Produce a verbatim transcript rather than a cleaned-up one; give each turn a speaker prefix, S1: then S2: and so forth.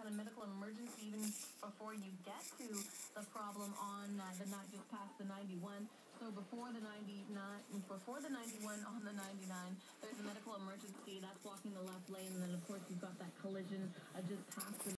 S1: a medical emergency even before you get to the problem on uh, the night just past the ninety-one. So before the ninety-nine, before the ninety-one on the ninety-nine, there's a medical emergency that's blocking the left lane, and then of course you've got that collision uh, just past the